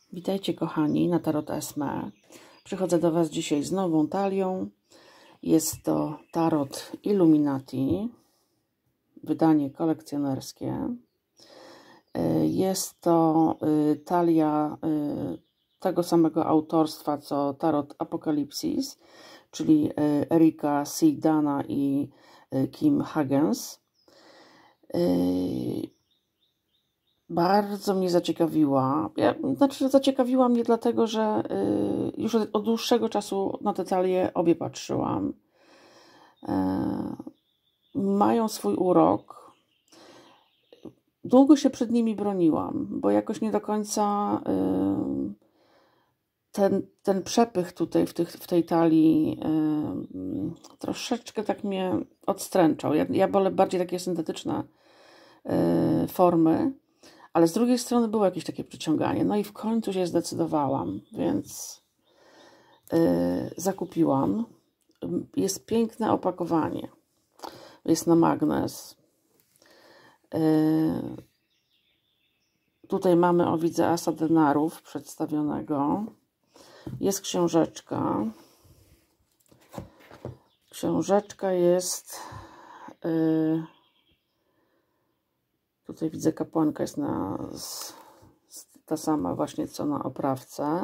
Witajcie kochani na Tarot Esme. Przychodzę do Was dzisiaj z nową talią. Jest to Tarot Illuminati, wydanie kolekcjonerskie. Jest to talia tego samego autorstwa co Tarot Apokalipsis, czyli Erika C. Dana i Kim Hagens. Bardzo mnie zaciekawiła. Zaciekawiła mnie dlatego, że już od dłuższego czasu na te talie obie patrzyłam. Mają swój urok. Długo się przed nimi broniłam, bo jakoś nie do końca ten przepych tutaj w tej talii troszeczkę tak mnie odstręczał. Ja wolę bardziej takie syntetyczne formy. Ale z drugiej strony było jakieś takie przyciąganie. No i w końcu się zdecydowałam, więc zakupiłam. Jest piękne opakowanie. Jest na magnes. Tutaj mamy, o widzę, asa denarów przedstawionego. Jest książeczka. Książeczka jest... Tutaj widzę, kapłanka jest ta sama właśnie co na oprawce.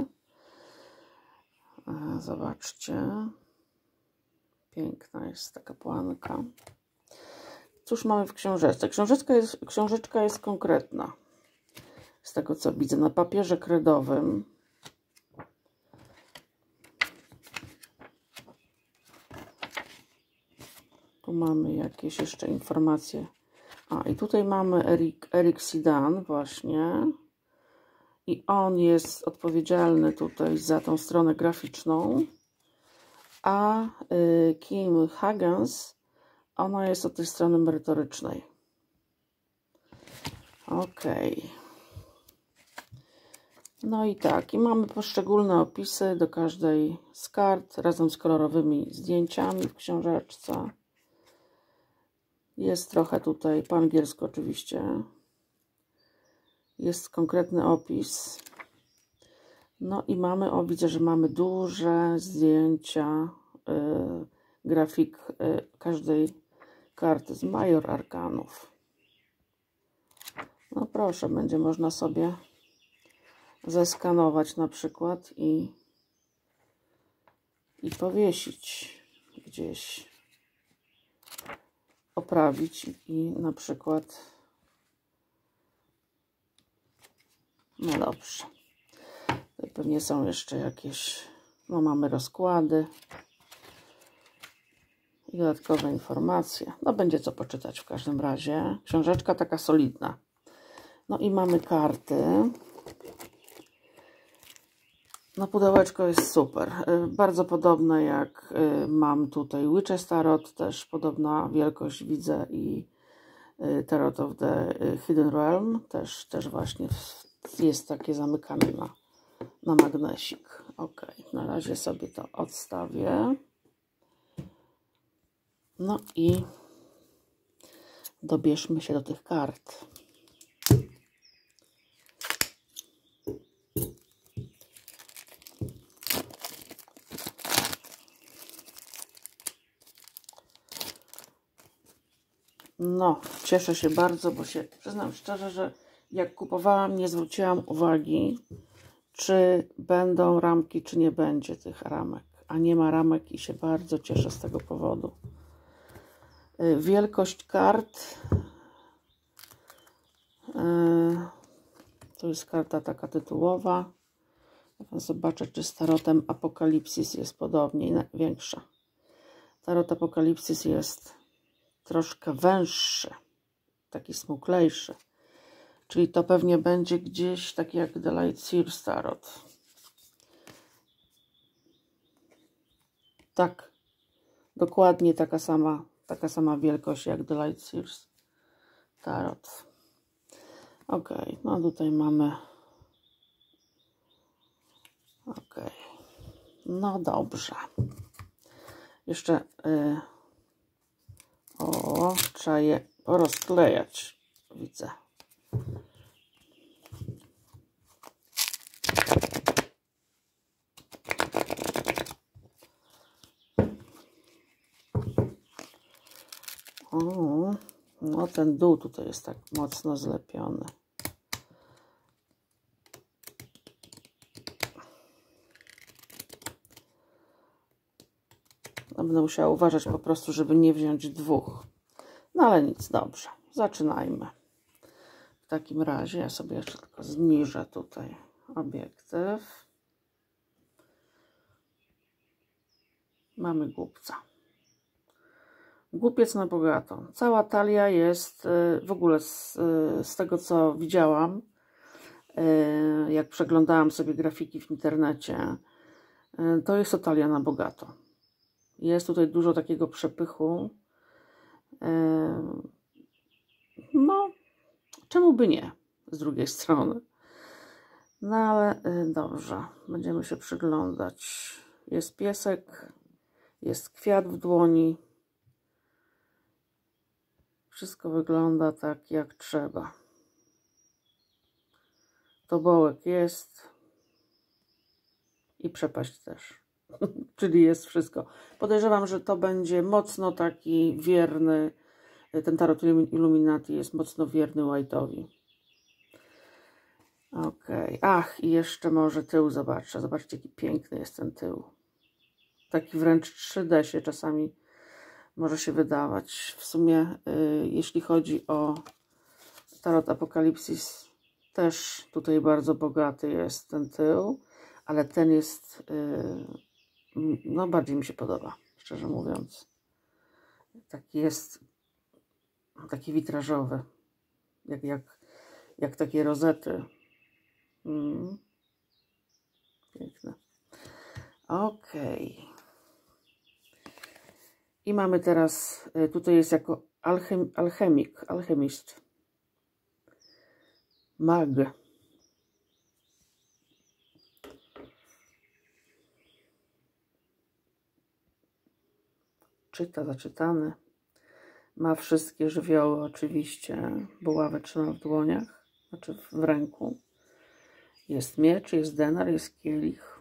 Zobaczcie. Piękna jest ta kapłanka. Cóż mamy w książeczce? Książeczka jest konkretna. Z tego co widzę. Na papierze kredowym. Tu mamy jakieś jeszcze informacje. I tutaj mamy Eric Sidan właśnie. I on jest odpowiedzialny tutaj za tą stronę graficzną. A Kim Hagens, ona jest od tej strony merytorycznej. Ok. No i tak. I mamy poszczególne opisy do każdej z kart razem z kolorowymi zdjęciami w książeczce. Jest trochę tutaj po angielsku oczywiście. Jest konkretny opis. No i mamy, widzę, że mamy duże zdjęcia, grafik każdej karty z Major Arkanów. No proszę, będzie można sobie zeskanować na przykład i powiesić gdzieś. Oprawić i na przykład, no dobrze, tutaj pewnie są jeszcze jakieś, no mamy rozkłady i dodatkowe informacje, no będzie co poczytać w każdym razie, książeczka taka solidna. No i mamy karty. No pudełeczko jest super, bardzo podobne jak mam tutaj Witch's Tarot, też podobna wielkość widzę i Tarot of the Hidden Realm, też właśnie jest takie zamykane na magnesik. Ok, na razie sobie to odstawię. No i dobierzmy się do tych kart. No, cieszę się bardzo, bo się przyznam szczerze, że jak kupowałam, nie zwróciłam uwagi, czy będą ramki, czy nie będzie tych ramek. A nie ma ramek i się bardzo cieszę z tego powodu. Wielkość kart. To jest karta taka tytułowa. Zobaczę, czy z Tarotem Apokalipsis jest podobnie, większa. Tarot Apokalipsis jest troszkę węższy, taki smuklejszy. Czyli to pewnie będzie gdzieś tak jak The Light Seers Tarot. Tak, dokładnie taka sama wielkość jak The Light Seers Tarot. Ok, no tutaj mamy. Ok, no dobrze. Jeszcze trzeba je porozklejać, widzę. O, no ten dół tutaj jest tak mocno zlepiony. No, będę musiała uważać po prostu, żeby nie wziąć dwóch. No ale nic, dobrze. Zaczynajmy. W takim razie ja sobie jeszcze tylko zniżę tutaj obiektyw. Mamy głupca. Głupiec na bogato. Cała talia jest w ogóle z tego, co widziałam, jak przeglądałam sobie grafiki w internecie, to jest to talia na bogato. Jest tutaj dużo takiego przepychu. No, czemu by nie z drugiej strony? No ale dobrze, będziemy się przyglądać. Jest piesek, jest kwiat w dłoni. Wszystko wygląda tak, jak trzeba. Tobołek jest i przepaść też. Czyli jest wszystko. Podejrzewam, że to będzie mocno taki wierny, ten tarot Illuminati jest mocno wierny White'owi. Ok. Ach, i jeszcze może tył zobaczę. Zobaczcie, jaki piękny jest ten tył. Taki wręcz 3D się czasami może się wydawać. W sumie, jeśli chodzi o tarot Apokalipsis, też tutaj bardzo bogaty jest ten tył, ale ten jest, no bardziej mi się podoba, szczerze mówiąc. Taki jest, taki witrażowy, jak takie rozety. Piękne. Ok. I mamy teraz, tutaj jest jako alchemist. Mag. Czyta, zaczytany. Ma wszystkie żywioły oczywiście. Buławę trzyma w dłoniach, znaczy w ręku. Jest miecz, jest denar, jest kielich.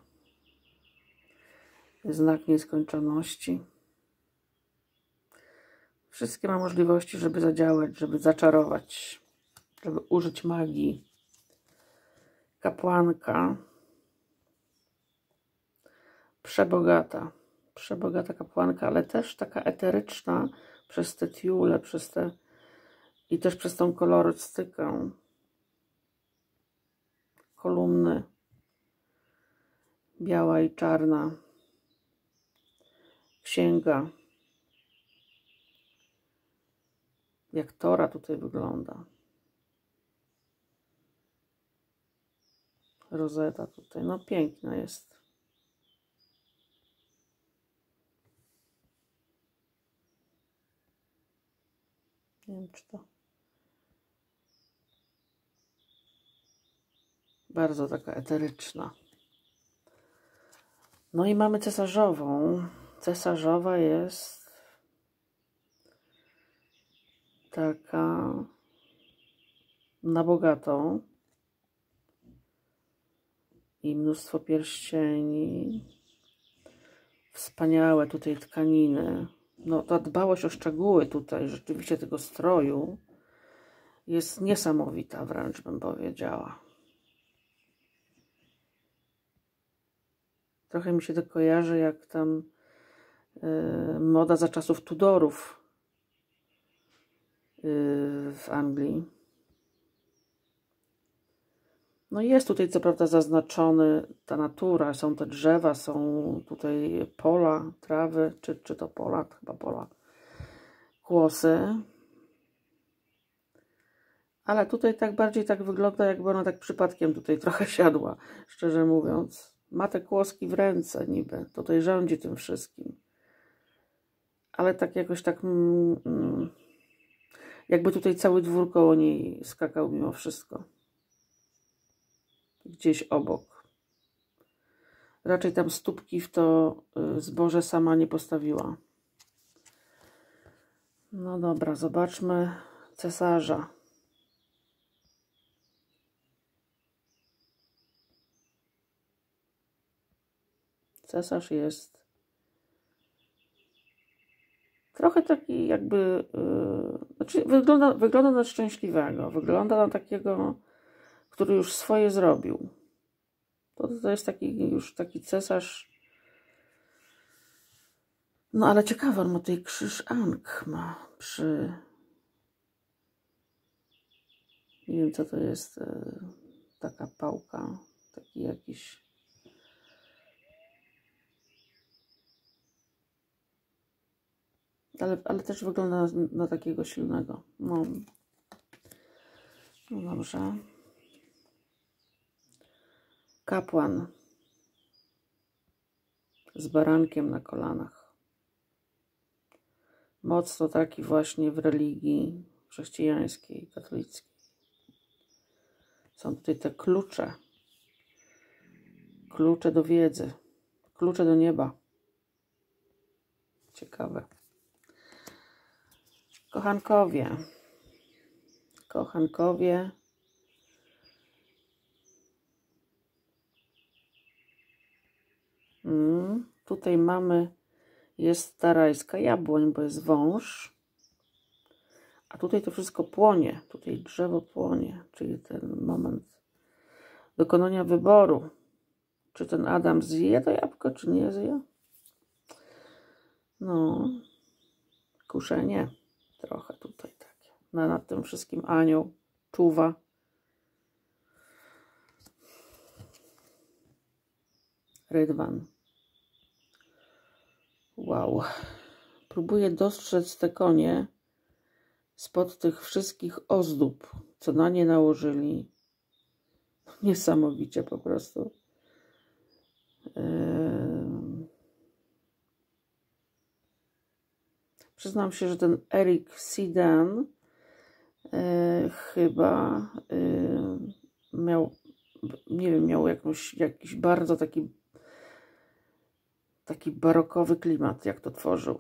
Jest znak nieskończoności. Wszystkie ma możliwości, żeby zadziałać, żeby zaczarować, żeby użyć magii. Kapłanka. Przebogata. Przebogata kapłanka, ale też taka eteryczna przez te tiule, przez te i też przez tą kolorystykę. Kolumny. Biała i czarna. Księga. Jak Tora tutaj wygląda. Rozeta tutaj. No piękna jest. Nie wiem, czy to... Bardzo taka eteryczna. No i mamy cesarzową. Cesarzowa jest taka na bogatą. I mnóstwo pierścieni. Wspaniałe tutaj tkaniny. No ta dbałość o szczegóły tutaj, rzeczywiście tego stroju jest niesamowita, wręcz bym powiedziała. Trochę mi się to kojarzy jak tam moda za czasów Tudorów w Anglii. No jest tutaj co prawda zaznaczony ta natura, są te drzewa, są tutaj pola, trawy, czy to pola, chyba pola, kłosy. Ale tutaj tak bardziej tak wygląda, jakby ona tak przypadkiem tutaj trochę siadła, szczerze mówiąc. Ma te kłoski w ręce niby, tutaj rządzi tym wszystkim. Ale tak jakoś tak, jakby tutaj cały dwór koło niej skakał mimo wszystko. Gdzieś obok. Raczej tam stópki w to zboże sama nie postawiła. No dobra, zobaczmy cesarza. Cesarz jest trochę taki jakby, znaczy wygląda na szczęśliwego, wygląda na takiego, który już swoje zrobił. To jest taki już taki cesarz. No ale ciekawe, on ma tutaj krzyż Ankh ma przy... Nie wiem, co to jest, taka pałka, taki jakiś... Ale też wygląda na takiego silnego. No dobrze. Kapłan z barankiem na kolanach. Mocno taki właśnie w religii chrześcijańskiej, katolickiej. Są tutaj te klucze. Klucze do wiedzy. Klucze do nieba. Ciekawe. Kochankowie. Kochankowie. Tutaj mamy, jest ta rajska jabłoń, bo jest wąż. A tutaj to wszystko płonie. Tutaj drzewo płonie. Czyli ten moment dokonania wyboru. Czy ten Adam zje to jabłko, czy nie zje? No, kuszenie. Trochę tutaj takie. Nad tym wszystkim anioł czuwa. Rydwan. Wow. Próbuję dostrzec te konie spod tych wszystkich ozdób, co na nie nałożyli. Niesamowicie po prostu. Przyznam się, że ten Eric Sedan chyba miał, nie wiem, miał jakiś bardzo taki barokowy klimat, jak to tworzył.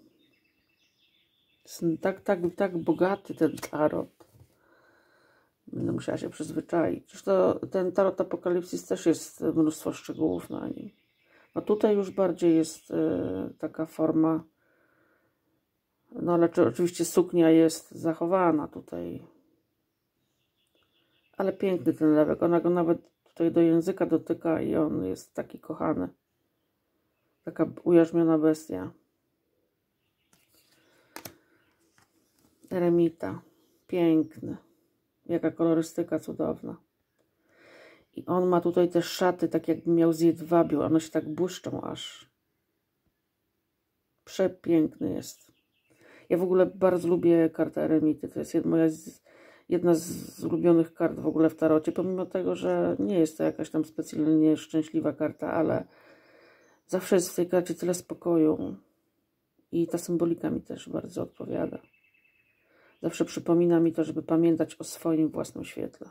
Jest tak bogaty ten tarot. Będę musiała się przyzwyczaić. Zresztą ten tarot Apokalipsis też jest mnóstwo szczegółów na nim. No tutaj już bardziej jest taka forma, no ale oczywiście suknia jest zachowana tutaj. Ale piękny ten lewek. Ona go nawet tutaj do języka dotyka i on jest taki kochany. Taka ujarzmiona bestia. Eremita. Piękny. Jaka kolorystyka cudowna. I on ma tutaj te szaty, tak jakby miał z jedwabiu. One się tak błyszczą aż. Przepiękny jest. Ja w ogóle bardzo lubię kartę Eremity. To jest jedna z ulubionych kart w ogóle w tarocie. Pomimo tego, że nie jest to jakaś tam specjalnie szczęśliwa karta, ale zawsze jest w tej karcie tyle spokoju. I ta symbolika mi też bardzo odpowiada. Zawsze przypomina mi to, żeby pamiętać o swoim własnym świetle.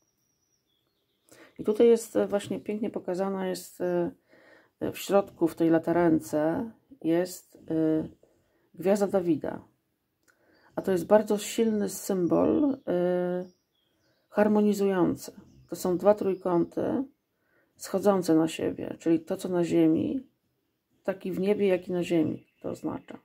I tutaj jest właśnie pięknie pokazana, jest w środku, w tej latarence jest gwiazda Dawida. A to jest bardzo silny symbol harmonizujący. To są dwa trójkąty schodzące na siebie, czyli to, co na ziemi, taki w niebie, jak i na ziemi to oznacza.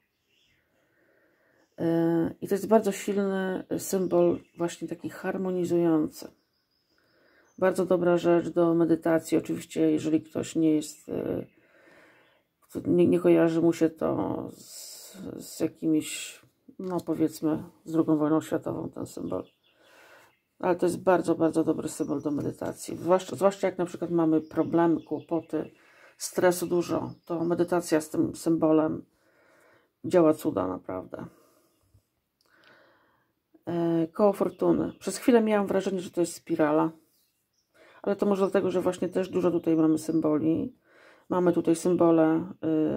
I to jest bardzo silny symbol, właśnie taki harmonizujący. Bardzo dobra rzecz do medytacji. Oczywiście, jeżeli ktoś nie jest, nie kojarzy mu się to z jakimiś, no powiedzmy, z II wojną światową ten symbol. Ale to jest bardzo, bardzo dobry symbol do medytacji. Zwłaszcza jak na przykład mamy problemy, kłopoty, stresu dużo, to medytacja z tym symbolem działa cuda naprawdę. Koło fortuny. Przez chwilę miałam wrażenie, że to jest spirala. Ale to może dlatego, że właśnie też dużo tutaj mamy symboli. Mamy tutaj symbole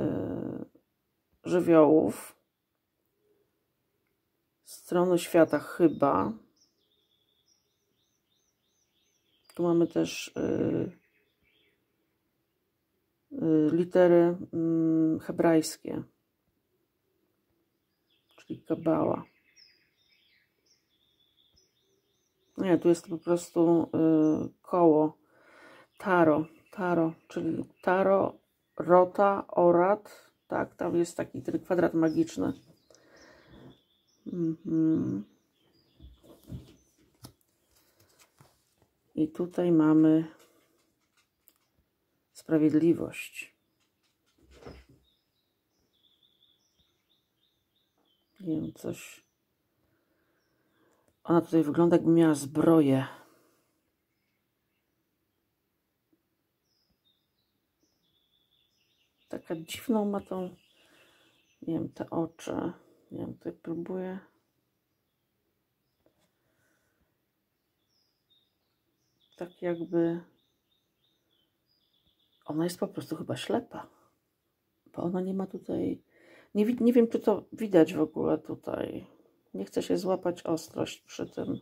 żywiołów. Strony świata chyba. Tu mamy też litery hebrajskie. Czyli kabała. Nie, tu jest po prostu koło. Taro, czyli taro Rota, Orat. Tak, tam jest taki ten kwadrat magiczny. I tutaj mamy sprawiedliwość. Nie wiem, coś. Ona tutaj wygląda, jakby miała zbroję. Taka dziwną ma tą, nie wiem, te oczy. Nie wiem, tutaj próbuję. Tak jakby... Ona jest po prostu chyba ślepa. Bo ona nie ma tutaj... Nie wiem, czy to widać w ogóle tutaj. Nie chcę się złapać ostrość przy tym.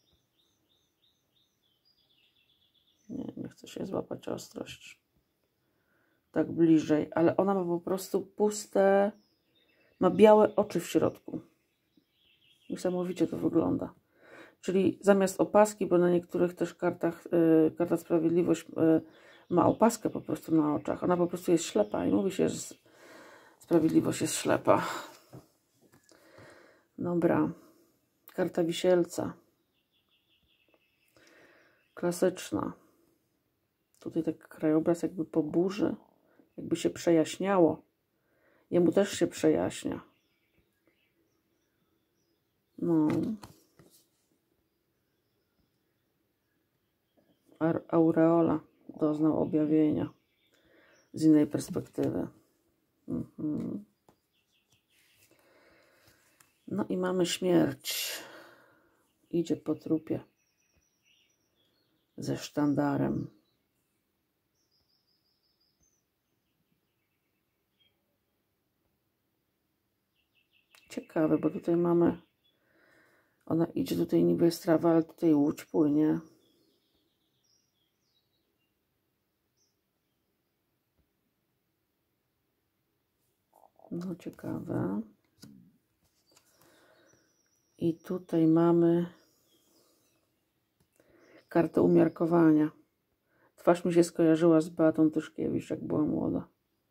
Nie chcę się złapać ostrość. Tak bliżej. Ale ona ma po prostu puste... Ma białe oczy w środku. Niesamowicie to wygląda. Czyli zamiast opaski, bo na niektórych też kartach karta Sprawiedliwość ma opaskę po prostu na oczach. Ona po prostu jest ślepa i mówi się, że Sprawiedliwość jest ślepa. Dobra. Karta Wisielca. Klasyczna. Tutaj taki krajobraz jakby po burzy. Jakby się przejaśniało. Jemu też się przejaśnia. No. Aureola doznał objawienia z innej perspektywy. No i mamy śmierć. Idzie po trupie ze sztandarem. Ciekawe, bo tutaj mamy... Ona idzie, tutaj niby jest trawa, ale tutaj łódź płynie. No ciekawe. I tutaj mamy kartę umiarkowania. Twarz mi się skojarzyła z Beatą Tyszkiewicz, jak była młoda.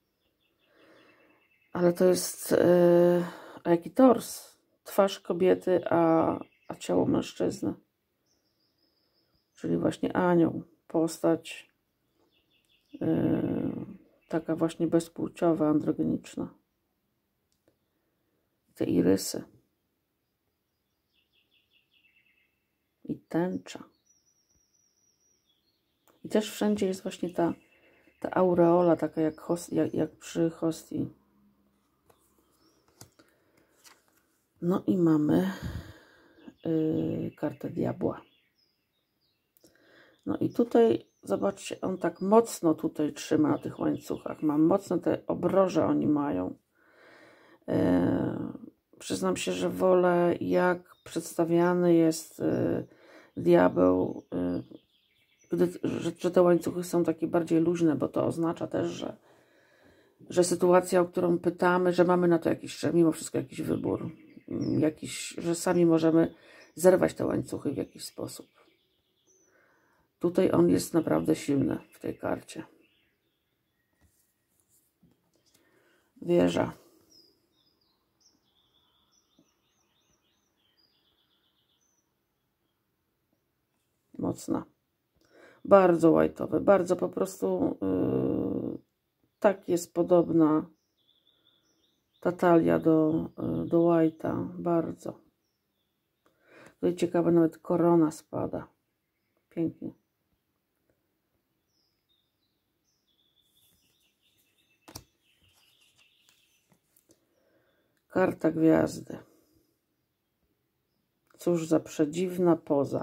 Ale to jest... a jaki tors? Twarz kobiety, a ciało mężczyzny. Czyli właśnie anioł. Postać taka właśnie bezpłciowa, androgeniczna. Te irysy. I tęcza. I też wszędzie jest właśnie ta aureola, taka jak przy hostii. No i mamy kartę diabła. No i tutaj, zobaczcie, on tak mocno tutaj trzyma na tych łańcuchach. Ma mocno te obroże oni mają. Przyznam się, że wolę, jak przedstawiany jest diabeł, że te łańcuchy są takie bardziej luźne, bo to oznacza też, że sytuacja, o którą pytamy, że mamy na to że mimo wszystko jakiś wybór. Że sami możemy zerwać te łańcuchy w jakiś sposób. Tutaj on jest naprawdę silny w tej karcie. Wieża. Mocna. Bardzo white'owe. Bardzo po prostu tak jest podobna ta talia do white'a. Bardzo. Tutaj ciekawe, nawet korona spada. Pięknie. Karta gwiazdy. Cóż za przedziwna poza.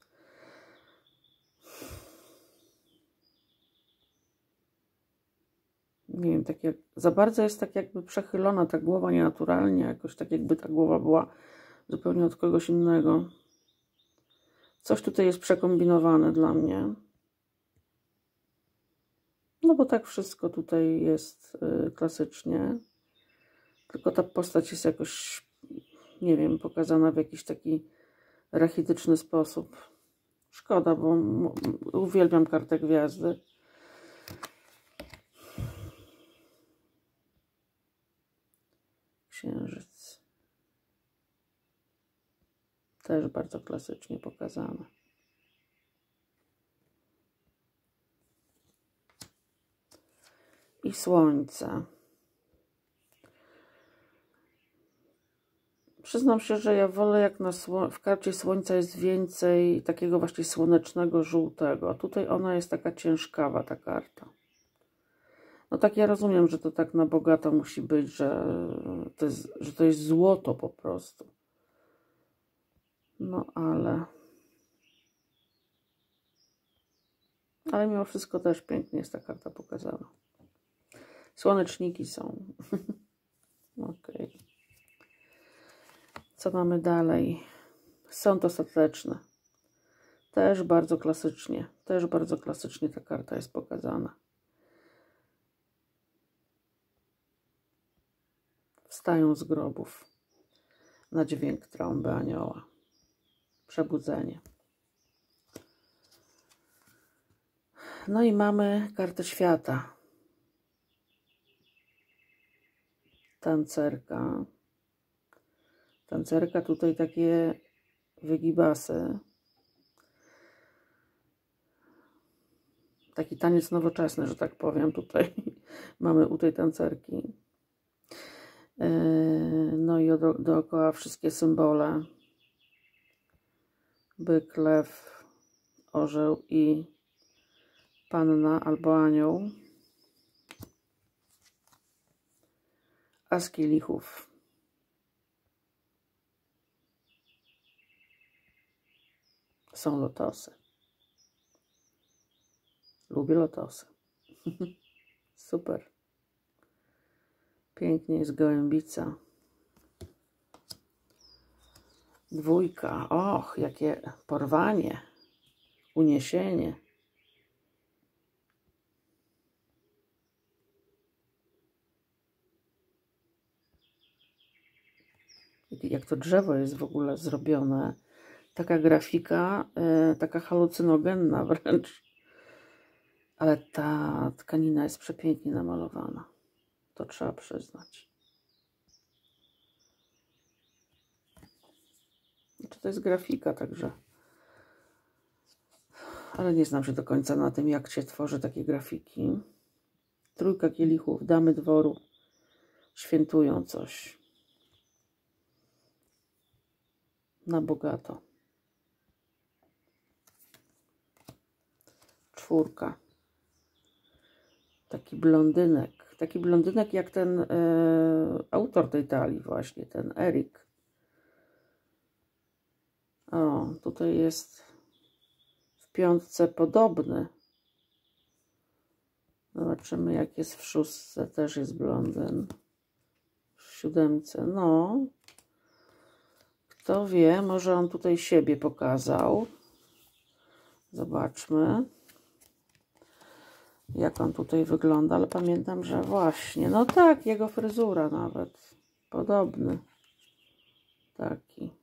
Nie wiem, tak jak za bardzo jest tak jakby przechylona ta głowa nienaturalnie, jakoś tak jakby ta głowa była zupełnie od kogoś innego. Coś tutaj jest przekombinowane dla mnie. No bo tak wszystko tutaj jest klasycznie. Tylko ta postać jest jakoś, nie wiem, pokazana w jakiś taki rachityczny sposób. Szkoda, bo uwielbiam kartę gwiazdy. Księżyc. Też bardzo klasycznie pokazane. I Słońce. Przyznam się, że ja wolę, jak w karcie Słońca jest więcej takiego właśnie słonecznego, żółtego. A tutaj ona jest taka ciężkawa, ta karta. No tak, ja rozumiem, że to tak na bogato musi być, że to jest złoto po prostu. No ale mimo wszystko też pięknie jest ta karta pokazana. Słoneczniki są. Ok. Co mamy dalej? Sąd ostateczny. Też bardzo klasycznie ta karta jest pokazana. Wstają z grobów na dźwięk trąby anioła. Przebudzenie. No i mamy kartę świata. Tancerka. Tancerka, tutaj takie wygibasy. Taki taniec nowoczesny, że tak powiem, tutaj mamy u tej tancerki. No i dookoła wszystkie symbole. Byk, lew, orzeł i panna albo anioł. As kielichów. Są lotosy. Lubię lotosy. Super. Pięknie jest gołębica. Dwójka. Och, jakie porwanie. Uniesienie. Jak to drzewo jest w ogóle zrobione. Taka grafika, taka halucynogenna wręcz. Ale ta tkanina jest przepięknie namalowana. To trzeba przyznać. To jest grafika, także. Ale nie znam się do końca na tym, jak się tworzy takie grafiki. Trójka kielichów, damy dworu świętują coś. Na bogato. Czwórka. Taki blondynek jak ten autor tej talii właśnie, ten Erik. O, tutaj jest w piątce podobny. Zobaczymy, jak jest w szóstce. Też jest blondyn. W siódemce. No. Kto wie, może on tutaj siebie pokazał. Zobaczmy, jak on tutaj wygląda. Ale pamiętam, że właśnie, no tak, jego fryzura nawet. Podobny. Taki.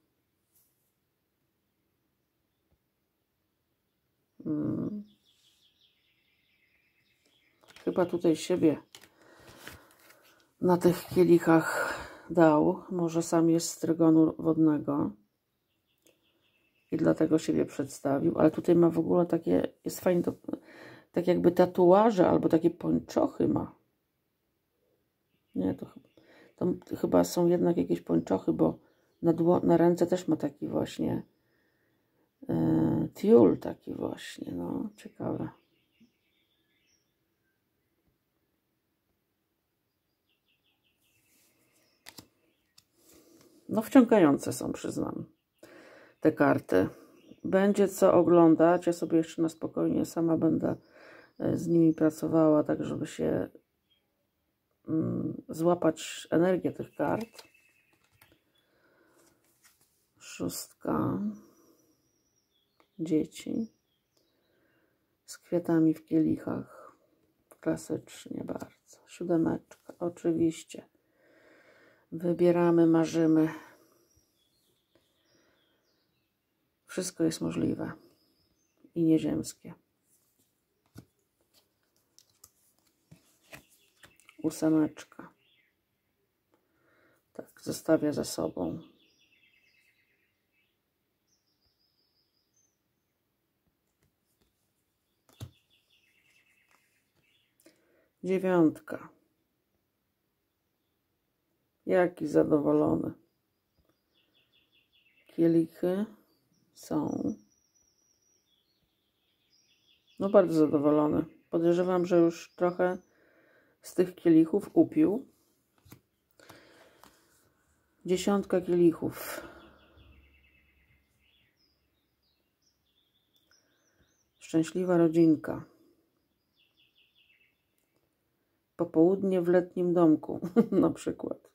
Chyba tutaj siebie na tych kielichach dał. Może sam jest z trygonu wodnego. I dlatego siebie przedstawił. Ale tutaj ma w ogóle takie, jest fajnie, to, tak jakby tatuaże albo takie pończochy ma. Nie, to chyba są jednak jakieś pończochy, bo na ręce też ma taki właśnie tiul taki właśnie. No, ciekawe. No wciągające są, przyznam, te karty. Będzie co oglądać. Ja sobie jeszcze na spokojnie sama będę z nimi pracowała, tak żeby się złapać energię tych kart. Szóstka. Dzieci. Z kwiatami w kielichach. Klasycznie bardzo. Siódemeczka. Oczywiście. Wybieramy, marzymy. Wszystko jest możliwe. I nieziemskie. Ósemeczka. Tak, zostawia za sobą. Dziewiątka. Jaki zadowolony. Kielichy są. No bardzo zadowolony. Podejrzewam, że już trochę z tych kielichów upił. Dziesiątka kielichów. Szczęśliwa rodzinka. Popołudnie w letnim domku, na przykład.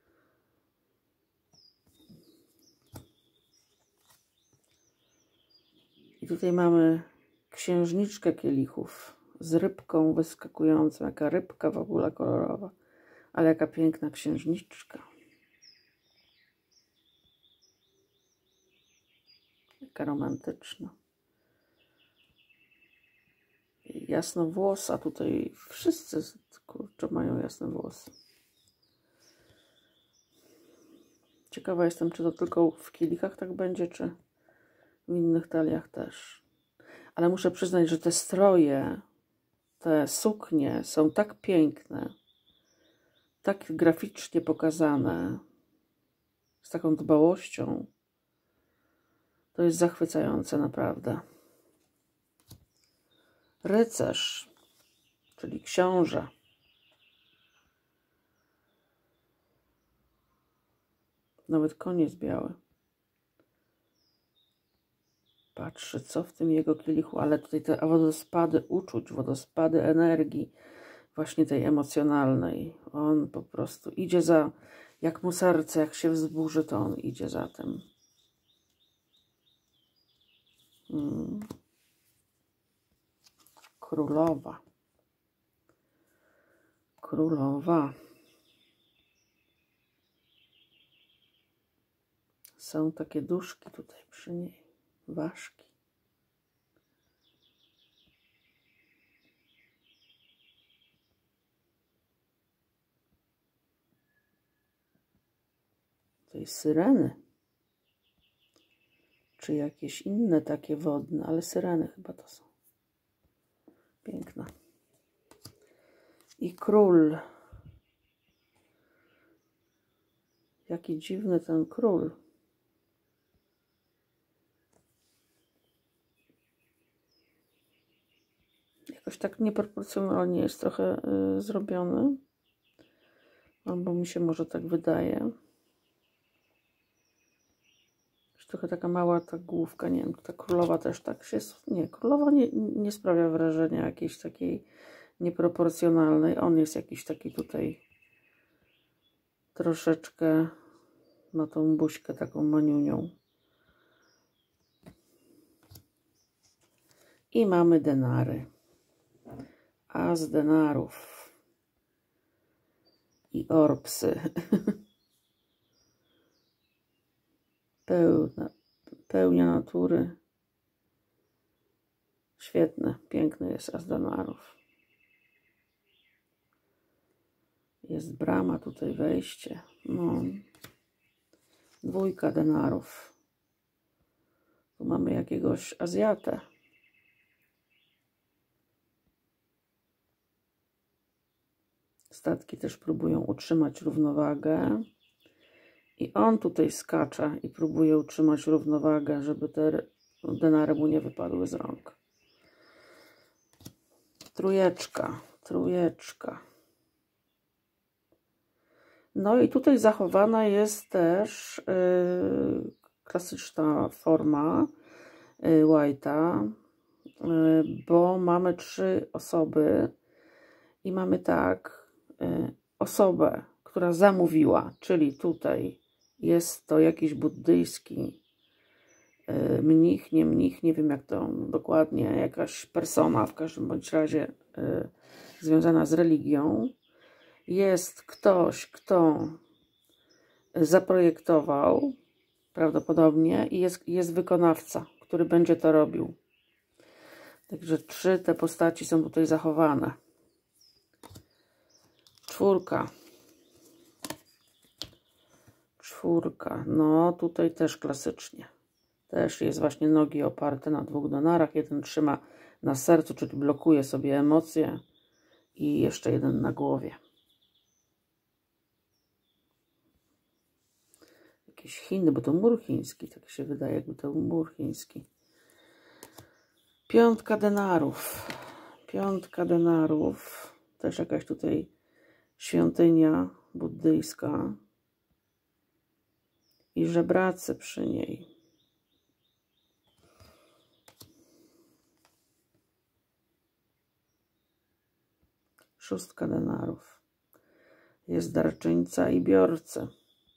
I tutaj mamy księżniczkę kielichów z rybką wyskakującą. Jaka rybka w ogóle kolorowa. Ale jaka piękna księżniczka. Jaka romantyczna. Jasnowłosa. Tutaj wszyscy, kurczę, mają jasne włosy. Ciekawa jestem, czy to tylko w kielichach tak będzie, czy w innych taliach też. Ale muszę przyznać, że te stroje, te suknie są tak piękne, tak graficznie pokazane, z taką dbałością. To jest zachwycające, naprawdę. Rycerz, czyli książę. Nawet koń jest biały. Patrzy, co w tym jego kielichu, ale tutaj te wodospady uczuć, wodospady energii, właśnie tej emocjonalnej. On po prostu idzie za, jak mu serce, jak się wzburzy, to on idzie za tym. Królowa. Królowa. Są takie duszki tutaj przy niej. Ważki. Tutaj syreny. Czy jakieś inne takie wodne, ale syreny chyba to są. Piękna. I król. Jaki dziwny ten król. Jakoś tak nieproporcjonalnie jest trochę zrobiony. Albo mi się może tak wydaje. Trochę taka mała ta główka, nie wiem, ta królowa też tak się... Nie, królowa nie sprawia wrażenia jakiejś takiej nieproporcjonalnej. On jest jakiś taki tutaj troszeczkę, ma tą buźkę taką maniunią. I mamy denary. As denarów. I orbsy. Pełnia natury. Świetne, piękny jest as denarów. Jest brama, tutaj wejście. No. Dwójka denarów. Tu mamy jakiegoś Azjatę. Statki też próbują utrzymać równowagę. I on tutaj skacze i próbuje utrzymać równowagę, żeby te denary mu nie wypadły z rąk. Trójeczka, trójeczka. No i tutaj zachowana jest też klasyczna forma White'a, bo mamy 3 osoby i mamy tak osobę, która zamówiła, czyli tutaj jest to jakiś buddyjski mnich, nie wiem jak to dokładnie, jakaś persona w każdym bądź razie związana z religią. Jest ktoś, kto zaprojektował prawdopodobnie i jest wykonawca, który będzie to robił. Także 3 te postaci są tutaj zachowane. Czwórka. 4. No tutaj też klasycznie. Też jest właśnie nogi oparte na 2 denarach. Jeden trzyma na sercu, czyli blokuje sobie emocje. I jeszcze jeden na głowie. Jakieś Chiny, bo to mur chiński. Tak się wydaje, jakby to był mur chiński. 5 denarów. 5 denarów. Też jakaś tutaj świątynia buddyjska. I żebracy przy niej. 6 denarów. Jest darczyńca i biorca.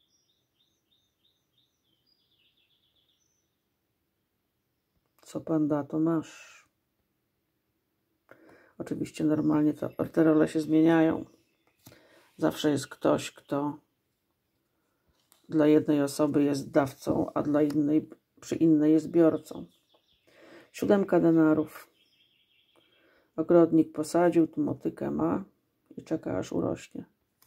Co pan da, to masz. Oczywiście normalnie te role się zmieniają. Zawsze jest ktoś, kto dla jednej osoby jest dawcą, a dla innej, przy innej jest biorcą. 7 denarów. Ogrodnik posadził, tu motykę ma i czeka, aż urośnie.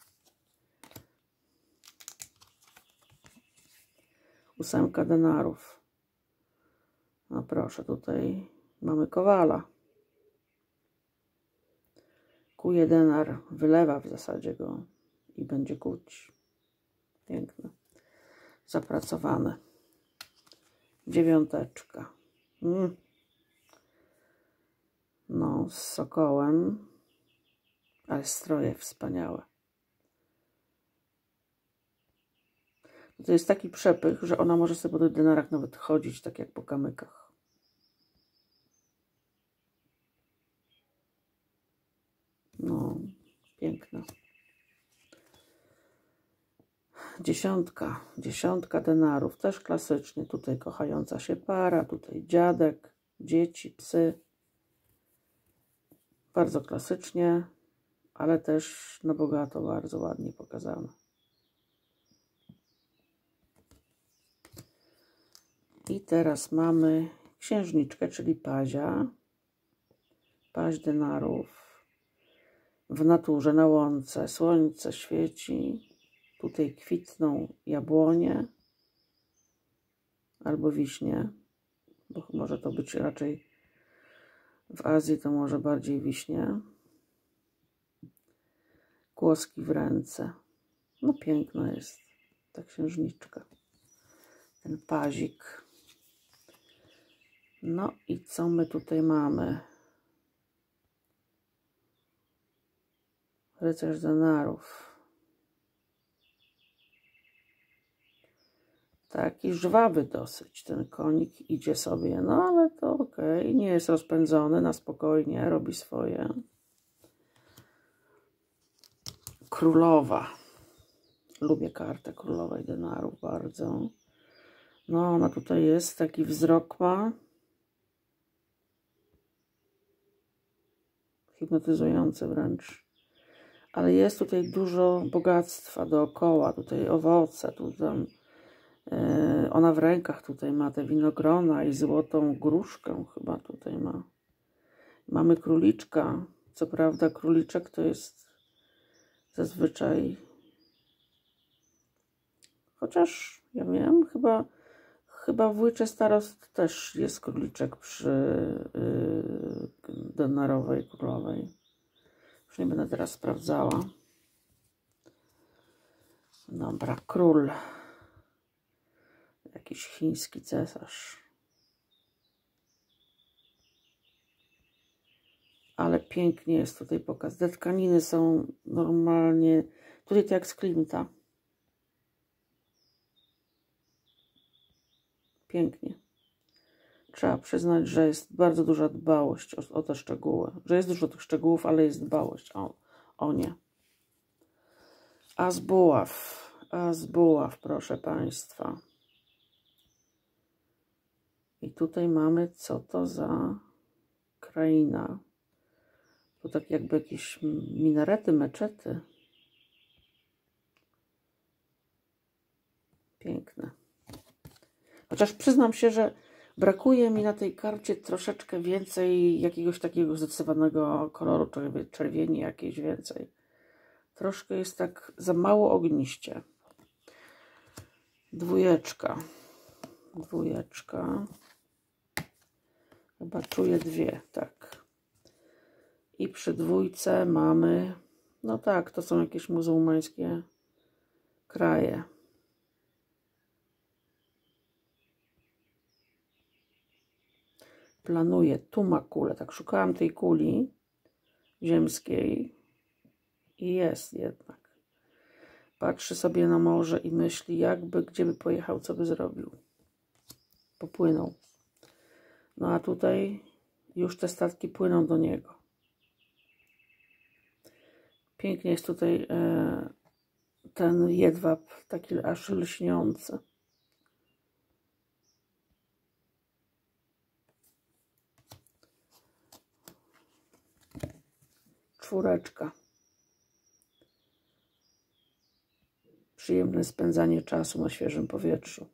8 denarów. No proszę, tutaj mamy kowala. Kuje denar, wylewa w zasadzie go i będzie kuć. Piękne. Zapracowane. 9. No, z sokołem, ale stroje wspaniałe. To jest taki przepych, że ona może sobie po tych denarach nawet chodzić, tak jak po kamykach. No, piękna. 10. 10 denarów, też klasycznie. Tutaj kochająca się para, tutaj dziadek, dzieci, psy. Bardzo klasycznie, ale też na bogato, bardzo ładnie pokazane. I teraz mamy księżniczkę, czyli pazia. Paź denarów. W naturze, na łące, słońce świeci. Tutaj kwitną jabłonie albo wiśnie, bo może to być raczej w Azji, to może bardziej wiśnie. Kłoski w ręce. No piękna jest ta księżniczka. Ten pazik. No i co my tutaj mamy? Rycerz denarów. Taki żwawy dosyć. Ten konik idzie sobie, no ale to okej. Nie jest rozpędzony, na spokojnie, robi swoje. Królowa. Lubię kartę królowej denarów bardzo. No ona tutaj jest, taki wzrok ma. Hipnotyzujący wręcz. Ale jest tutaj dużo bogactwa dookoła. Tutaj owoce, tu tam. Ona w rękach tutaj ma te winogrona i złotą gruszkę chyba tutaj ma. Mamy króliczka. Co prawda króliczek to jest zazwyczaj, chociaż ja wiem, chyba w Łycze Starost też jest króliczek przy denarowej królowej. Już nie będę teraz sprawdzała. Dobra, król. Jakiś chiński cesarz. Ale pięknie jest tutaj pokaz. Te tkaniny są normalnie, tutaj to jak z Klimta. Pięknie. Trzeba przyznać, że jest bardzo duża dbałość o te szczegóły. Że jest dużo tych szczegółów, ale jest dbałość o nie. As buław, proszę Państwa. I tutaj mamy, co to za kraina. To tak jakby jakieś minarety, meczety. Piękne. Chociaż przyznam się, że brakuje mi na tej karcie troszeczkę więcej jakiegoś takiego zdecydowanego koloru, czerwieni jakiejś więcej. Troszkę jest tak za mało ogniście. Dwójeczka. Dwójeczka. Chyba czuję dwie, tak. I przy dwójce mamy, no tak, to są jakieś muzułmańskie kraje. Planuję, tu ma kulę, tak szukałam tej kuli ziemskiej i jest jednak. Patrzy sobie na morze i myśli, jakby, gdzie by pojechał, co by zrobił. Popłynął. No a tutaj już te statki płyną do niego. Pięknie jest tutaj ten jedwab, taki aż lśniący. Czwóreczka. Przyjemne spędzanie czasu na świeżym powietrzu.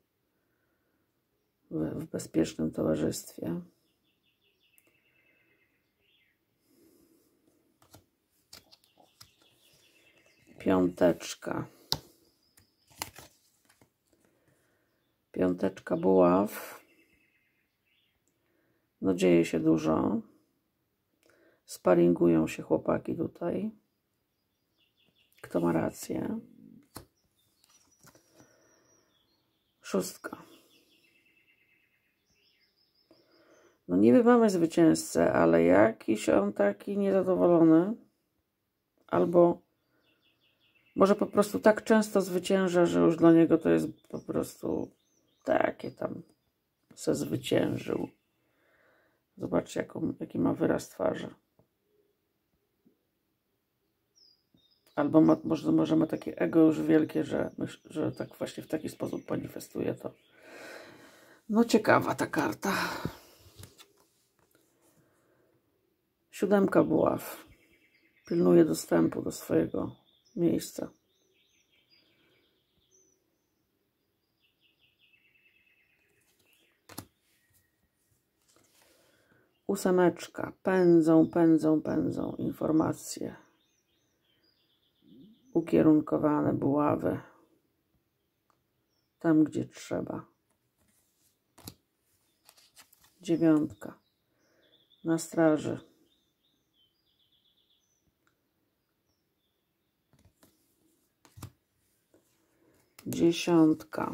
W bezpiecznym towarzystwie. Piąteczka. Piąteczka buław. No dzieje się dużo. Sparingują się chłopaki tutaj. Kto ma rację? Szóstka. No niby mamy zwycięzcę, ale jakiś on taki niezadowolony. Albo może po prostu tak często zwycięża, że już dla niego to jest po prostu takie tam se zwyciężył. Zobaczcie, jaki ma wyraz twarzy. Albo może ma takie ego już wielkie, że tak właśnie w taki sposób manifestuje to. No ciekawa ta karta. Siódemka buław. Pilnuje dostępu do swojego miejsca. Ósemeczka. Pędzą, pędzą, pędzą informacje. Ukierunkowane buławy. Tam, gdzie trzeba. Dziewiątka. Na straży. Dziesiątka.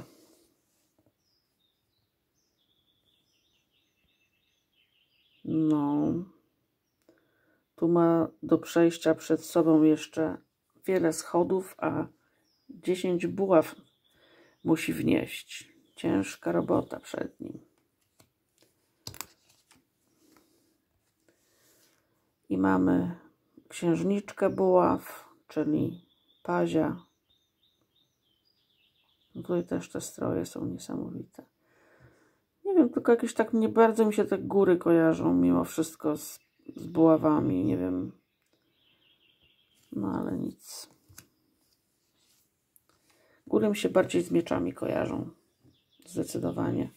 No. Tu ma do przejścia przed sobą jeszcze wiele schodów, a 10 buław musi wnieść. Ciężka robota przed nim. I mamy księżniczkę buław, czyli pazia. No tutaj też te stroje są niesamowite. Nie wiem, tylko jakieś tak nie bardzo mi się te góry kojarzą mimo wszystko z buławami, nie wiem. No ale nic. Góry mi się bardziej z mieczami kojarzą. Zdecydowanie.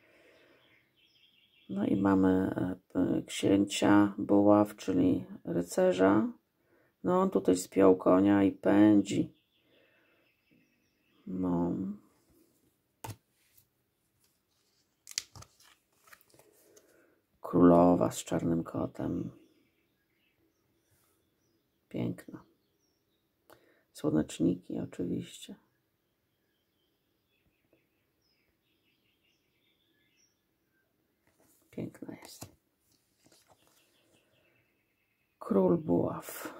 No i mamy księcia buław, czyli rycerza. No on tutaj spiął konia i pędzi. No. Królowa z czarnym kotem. Piękna. Słoneczniki oczywiście. Piękna jest. Król buław.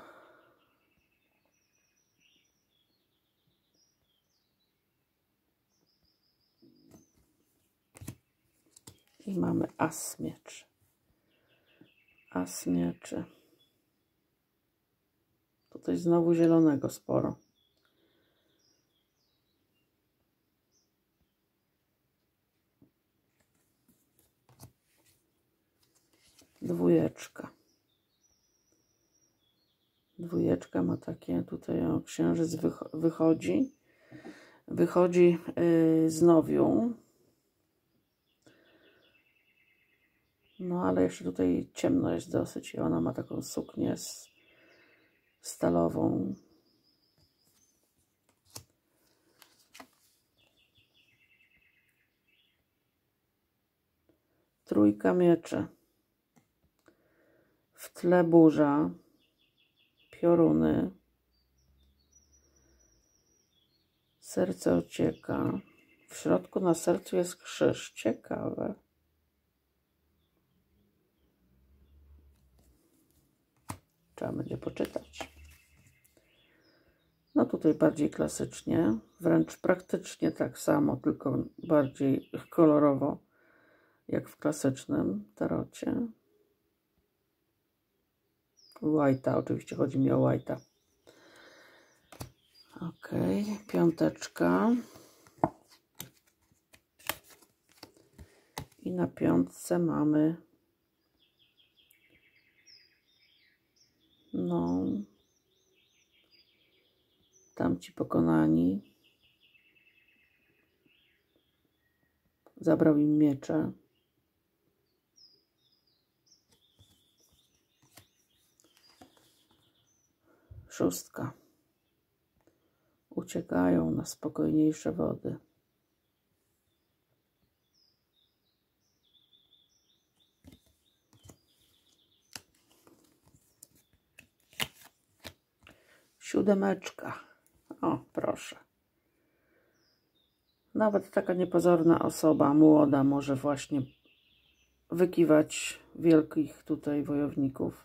I mamy as mieczy. As mieczy. Tutaj znowu zielonego sporo. Dwójeczka. Dwójeczka ma takie, tutaj o, księżyc wychodzi. Wychodzi z nowiu. No ale jeszcze tutaj ciemno jest dosyć i ona ma taką suknię stalową. Trójka mieczy. W tle burza, pioruny, serce ocieka. W środku na sercu jest krzyż. Ciekawe. Trzeba będzie poczytać. No tutaj bardziej klasycznie, wręcz praktycznie tak samo, tylko bardziej kolorowo, jak w klasycznym tarocie. White'a, oczywiście chodzi mi o White'a. Ok, piąteczka. I na piątce mamy tamci pokonani. Zabrał im miecze. Szóstka. Uciekają na spokojniejsze wody. Siódemeczka. O, proszę. Nawet taka niepozorna osoba, młoda, może właśnie wykiwać wielkich tutaj wojowników.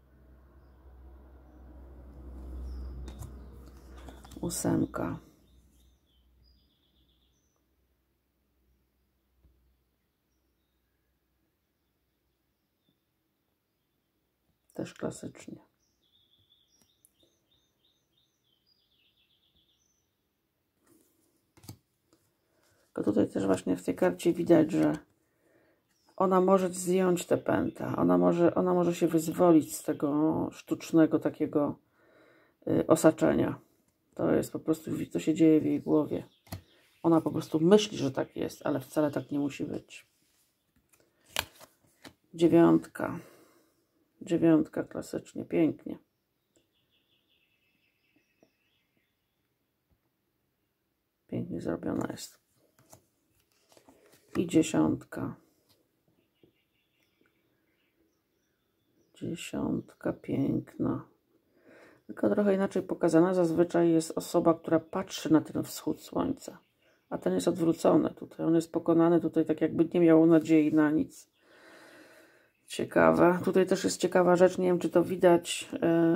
Ósemka. Też klasycznie. Tylko tutaj też właśnie w tej karcie widać, że ona może zdjąć te pęta. Ona może się wyzwolić z tego sztucznego takiego osaczenia. To jest po prostu, to się dzieje w jej głowie. Ona po prostu myśli, że tak jest, ale wcale tak nie musi być. Dziewiątka. Dziewiątka klasycznie, pięknie. Pięknie zrobiona jest. I dziesiątka. Dziesiątka piękna. Tylko trochę inaczej pokazana. Zazwyczaj jest osoba, która patrzy na ten wschód słońca. A ten jest odwrócony tutaj. On jest pokonany tutaj tak jakby nie miał nadziei na nic. Ciekawe. Tutaj też jest ciekawa rzecz. Nie wiem, czy to widać.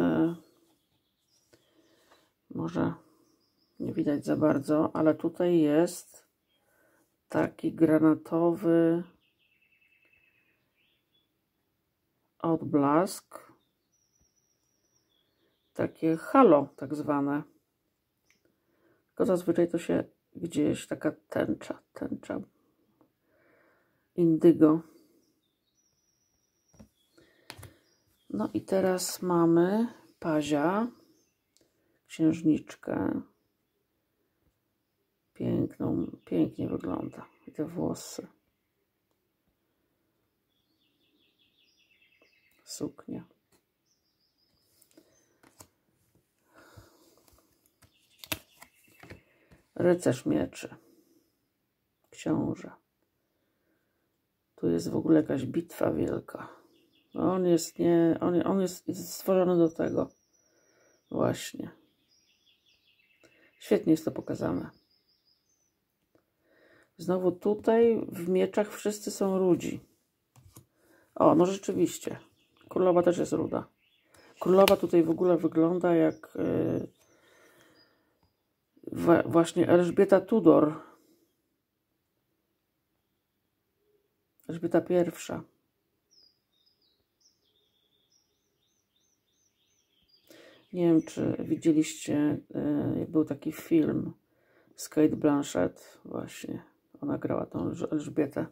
Może nie widać za bardzo, ale tutaj jest taki granatowy odblask. Takie halo tak zwane. Tylko zazwyczaj to się gdzieś taka tęcza indygo. No i teraz mamy pazia, księżniczkę. Pięknie wygląda. I te włosy. Suknia. Rycerz mieczy. Książę. Tu jest w ogóle jakaś bitwa wielka. On jest stworzony do tego. Właśnie. Świetnie jest to pokazane. Znowu tutaj w mieczach wszyscy są rudzi. O, no rzeczywiście. Królowa też jest ruda. Królowa tutaj w ogóle wygląda jak właśnie Elżbieta Tudor. Elżbieta I. Nie wiem, czy widzieliście, był taki film z Cate Blanchett właśnie. Ona grała tą Elżbietę.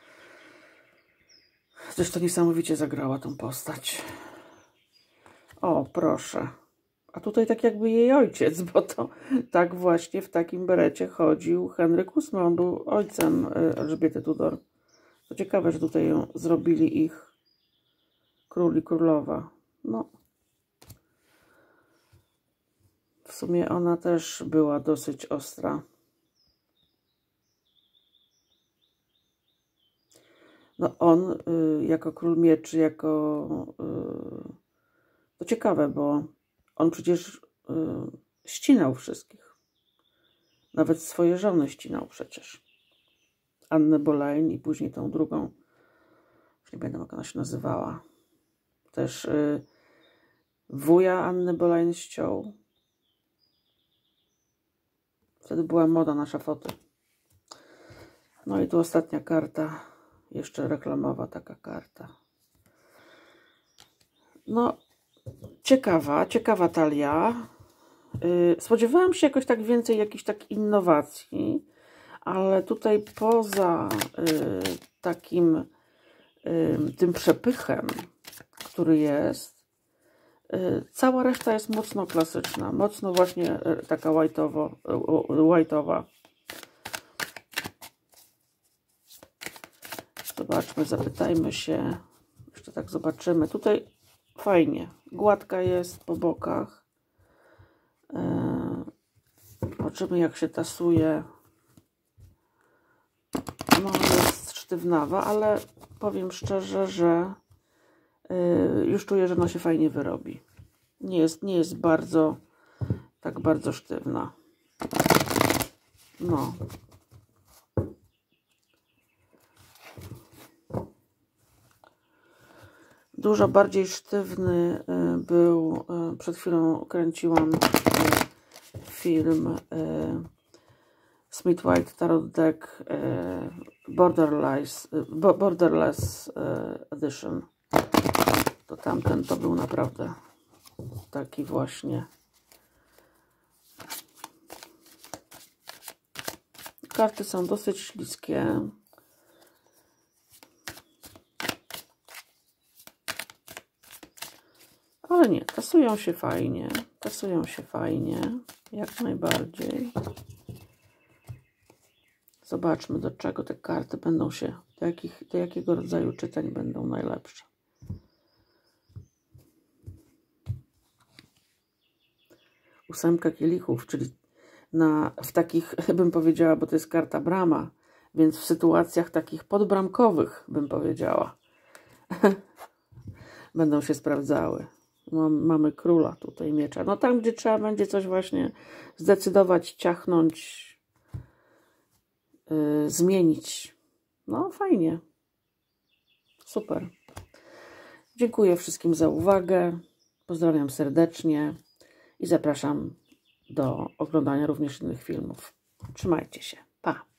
Zresztą niesamowicie zagrała tą postać. O, proszę. A tutaj tak jakby jej ojciec, bo to tak właśnie w takim berecie chodził Henryk VIII. On był ojcem Elżbiety Tudor. To ciekawe, że tutaj ją zrobili ich król i królowa. No. W sumie ona też była dosyć ostra. No on jako król mieczy, to ciekawe, bo on przecież ścinał wszystkich. Nawet swoje żony ścinał przecież. Annę Boleyn i później tą drugą, już nie pamiętam jak ona się nazywała. Też wuja Anny Boleyn ściął. Wtedy była moda na szafoty. No i tu ostatnia karta. Jeszcze reklamowa taka karta. No, ciekawa talia. Spodziewałam się jakoś tak więcej jakichś tak innowacji, ale tutaj poza takim tym przepychem, który jest, cała reszta jest mocno klasyczna, mocno właśnie taka white'owa. Zobaczmy, zapytajmy się. Jeszcze tak zobaczymy. Tutaj fajnie. Gładka jest po bokach. Zobaczymy, jak się tasuje. No, jest sztywnawa, ale powiem szczerze, że już czuję, że ona się fajnie wyrobi. Nie jest tak bardzo sztywna. No. Dużo bardziej sztywny był, przed chwilą kręciłam film Smith White Tarot Deck Borderless Edition. To tamten to był naprawdę taki właśnie. Karty są dosyć śliskie. Ale nie, tasują się fajnie, jak najbardziej. Zobaczmy, do czego te karty będą się, do jakiego rodzaju czytań będą najlepsze. Ósemka kielichów, czyli w takich, bym powiedziała, bo to jest karta brama, więc w sytuacjach takich podbramkowych, bym powiedziała, będą się sprawdzały. Mamy króla tutaj miecza. No tam, gdzie trzeba będzie coś właśnie zdecydować, ciachnąć, zmienić. No fajnie. Super. Dziękuję wszystkim za uwagę. Pozdrawiam serdecznie i zapraszam do oglądania również innych filmów. Trzymajcie się. Pa!